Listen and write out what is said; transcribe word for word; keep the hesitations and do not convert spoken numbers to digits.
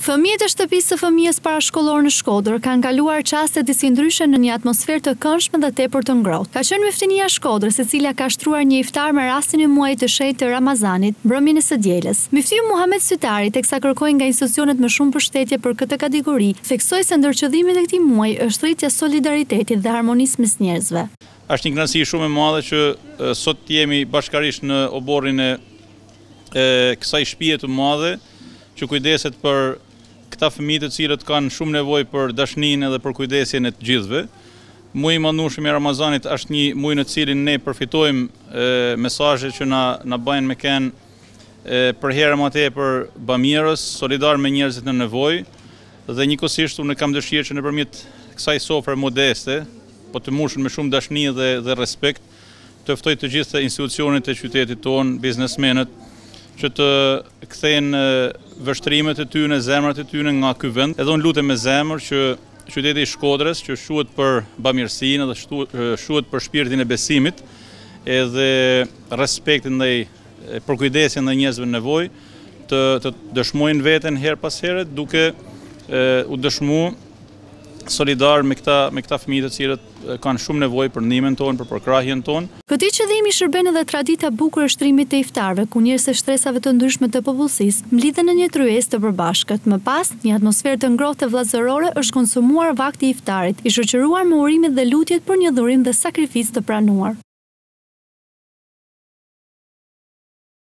Fëmijët e shtëpisë së fëmijës parashkollor në Shkodër kanë kaluar çaste disi ndryshe në një atmosferë të këndshme dhe tepër të ngrohtë. Ka qenë Myftinia e Shkodrës, e cila ka shtruar një iftar me rastin e muajit të shenjtë të Ramazanit, mbrëmjen e së dielës. Myftiu Muhamet Sytari, teksa kërkoi nga institucionet më shumë përshtatje për këtë kategori, theksoi se ndërqëllimi i këtij muaji është rritja e solidaritetit dhe harmonisë mes njerëzve. Është një kënaqësi shumë e madhe që sot jemi bashkarisht në oborrin e, e kësaj shtëpie të madhe që kujdeset për këta fëmijë të cilët kanë shumë nevojë për dashninë edhe për kujdesjen e të gjithëve. Muaji i mëndueshëm i Ramazanit është një muaj në cilin ne përfitojmë mesazhe që na na bëjnë me kënë për herë më tepër bamirës, solidar me njerëzit në nevojë, dhe njëkohësisht unë kam dëshirë që nëpërmjet kësaj sofre modeste, po të mbushur me shumë dashni dhe dhe respekt, të ftoj të gjitha institucionet e qytetit tonë, biznesmenët, që të kthejnë vështrimet e tyre, zemrat e tyre nga ky vend. Edhe unë lutem me zemër që qyteti i Shkodrës, që shuhet për bamirësinë dhe shuhet për shpirtin e besimit, edhe respektin ndaj përkujdesjen ndaj njerëzve në nevojë, të, të dëshmojnë veten her pas here, duke e, u dëshmuar solidar me këta me këta fëmijë të cilët kanë shumë nevojë për ndihmën tonë, për përkrahjen tonë. Këtij qëllimi shërben edhe tradita e bukur e shtrimit të iftarëve, ku njerëz e shtresave të ndryshme të popullsisë mblidhen në një tryezë të përbashkët. Më pas, një atmosferë të ngrohtë e vllazërore është konsumuar vakti i iftarit, i shoqëruar me urimet dhe lutjet për një dhurim dhe sakrificë të pranuar.